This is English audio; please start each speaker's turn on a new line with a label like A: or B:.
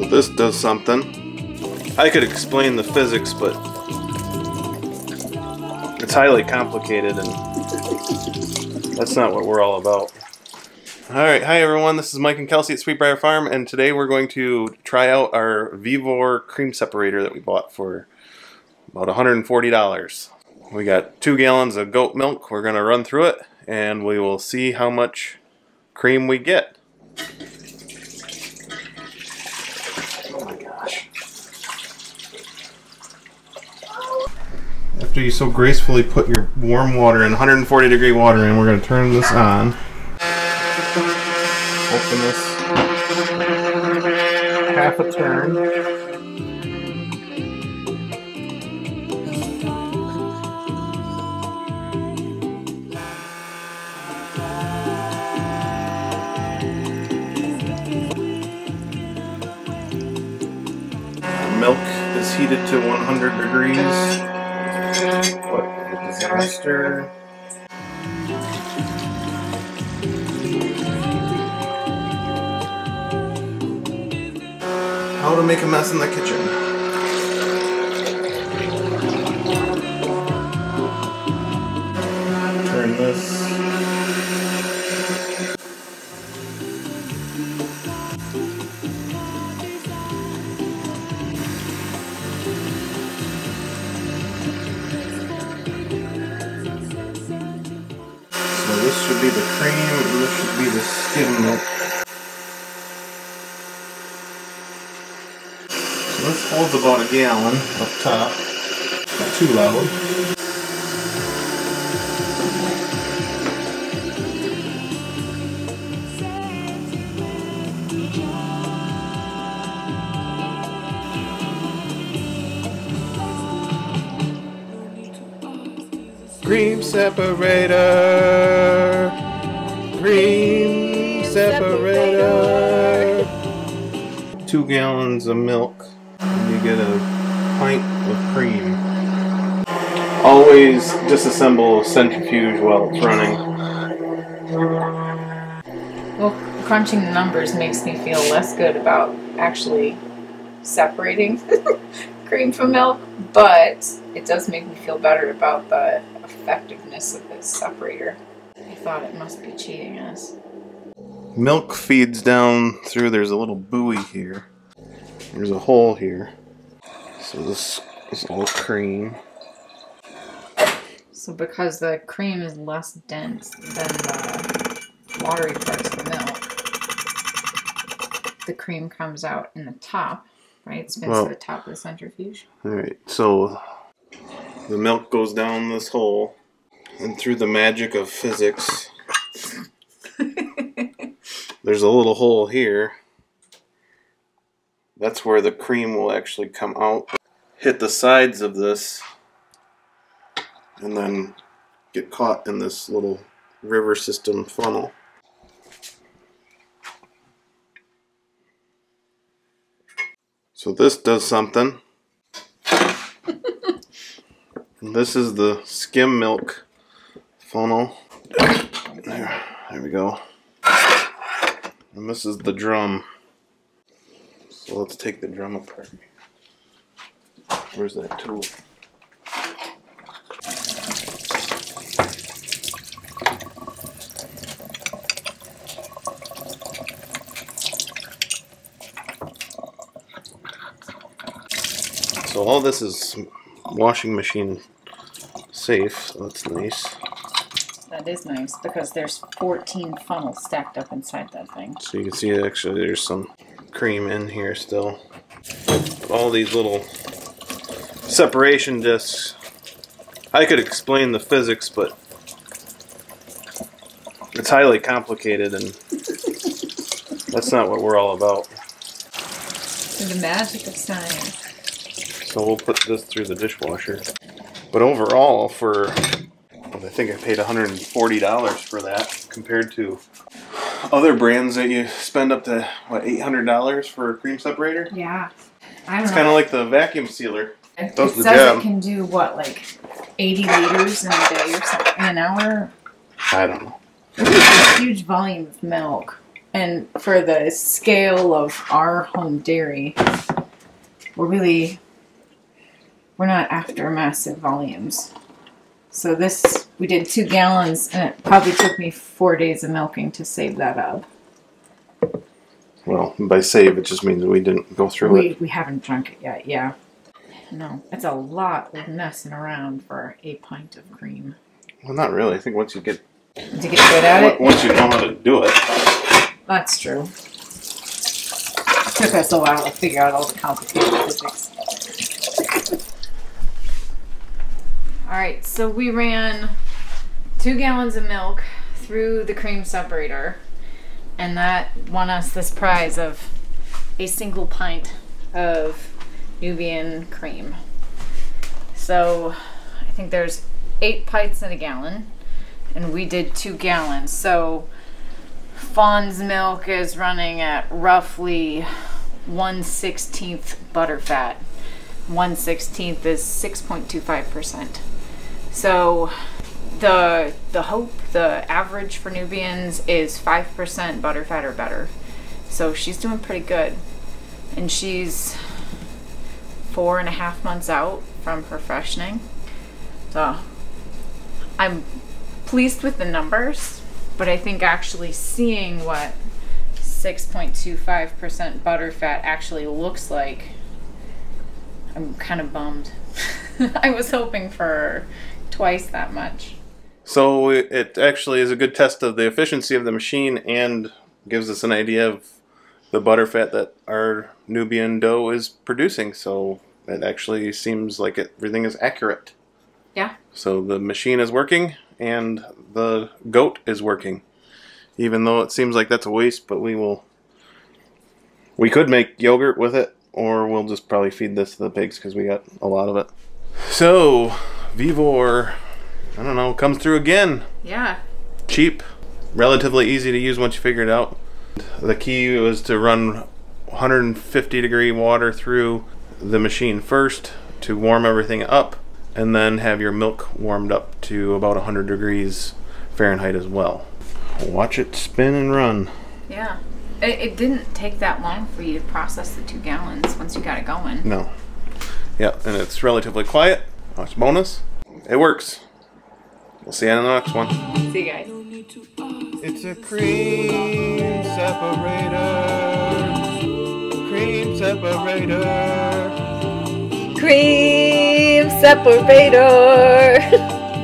A: this does something. I could explain the physics, but it's highly complicated and that's not what we're all about. Alright, hi everyone, this is Mike and Kelsey at Briar Farm, and today we're going to try out our VEVOR cream separator that we bought for about $140. We got 2 gallons of goat milk. We're going to run through it and we will see how much cream we get. Oh my gosh. After you so gracefully put your warm water in, 140 degree water in, we're going to turn this on. Open this half a turn. Milk is heated to 100 degrees. What a disaster. How to make a mess in the kitchen. Turn this. So this should be the cream and this should be the skim milk. This holds about a gallon up top. Not too loud. Cream separator. Cream separator. 2 gallons of milk. You get a pint of cream. Always disassemble centrifuge while it's running.
B: Well, crunching the numbers makes me feel less good about actually separating cream from milk, but it does make me feel better about the effectiveness of this separator. I thought it must be cheating us.
A: Milk feeds down through, there's a little buoy here. There's a hole here. So this is all cream.
B: So because the cream is less dense than the watery parts of the milk, the cream comes out in the top, right? It spins to the top of the centrifuge.
A: Alright, so the milk goes down this hole, and through the magic of physics, there's a little hole here. That's where the cream will actually come out, hit the sides of this, and then get caught in this little river system funnel. So this does something. And this is the skim milk funnel. There we go. And this is the drum. So let's take the drum apart. Where's that tool? So all this is washing machine safe, so that's nice.
B: That is nice because there's 14 funnels stacked up inside that thing.
A: So you can see actually there's some cream in here still. All these little separation discs. I could explain the physics, but it's highly complicated and that's not what we're all about.
B: The magic of science.
A: So we'll put this through the dishwasher. But overall, for, I think I paid $140 for that, compared to other brands that you spend up to, what, $800 for a cream separator?
B: Yeah. I don't know.
A: It's kind of like the vacuum sealer.
B: It
A: Does the
B: says
A: job.
B: it can do, what, like 80 liters in a day or something, in an hour?
A: I don't know.
B: This is a huge volume of milk. And for the scale of our home dairy, we're not after massive volumes. So this, we did 2 gallons, and it probably took me 4 days of milking to save that up.
A: Well, by save, it just means we didn't go through it.
B: We haven't drunk it yet, yeah. No, it's a lot of messing around for a pint of cream.
A: Well, not really. I think once you get
B: good at it?
A: Once you know how to do it.
B: That's true. It took us a while to figure out all the complicated physics. Alright, so we ran 2 gallons of milk through the cream separator, and that won us this prize of a single pint of Nubian cream. So I think there's 8 pints in a gallon, and we did 2 gallons. So Fawn's milk is running at roughly 1/16 butterfat. 1/16 is 6.25%. So the average for Nubians is 5% butterfat or better. So she's doing pretty good. And she's 4.5 months out from her freshening. So I'm pleased with the numbers, but I think actually seeing what 6.25% butterfat actually looks like, I'm kind of bummed. I was hoping for twice that much.
A: So it actually is a good test of the efficiency of the machine and gives us an idea of the butterfat that our Nubian dough is producing. So it actually seems like everything is accurate.
B: Yeah.
A: So the machine is working and the goat is working. Even though it seems like that's a waste, but we could make yogurt with it, or we'll just probably feed this to the pigs because we got a lot of it. So VEVOR, I don't know, comes through again.
B: Yeah.
A: Cheap, relatively easy to use once you figure it out. The key was to run 150-degree water through the machine first to warm everything up, and then have your milk warmed up to about 100 degrees Fahrenheit as well. Watch it spin and run.
B: Yeah. It didn't take that long for you to process the 2 gallons once you got it going.
A: No. Yeah, and it's relatively quiet. That's bonus. It works. We'll see you in the next one.
B: See you guys.
A: It's a cream separator. Cream separator.
B: Cream separator.